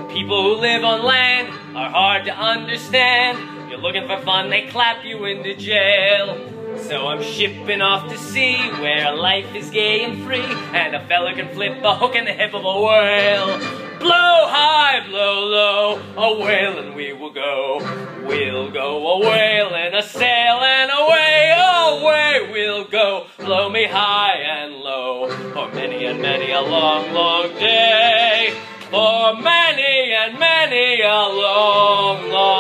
The people who live on land are hard to understand. You're looking for fun, they clap you into jail. So I'm shipping off to sea, where life is gay and free, and a fella can flip a hook in the hip of a whale. Blow high, blow low, a whale and we will go. We'll go a whale and a sail and away we'll go. Blow me high and low, for many and many a long, long day. For many and many a long, long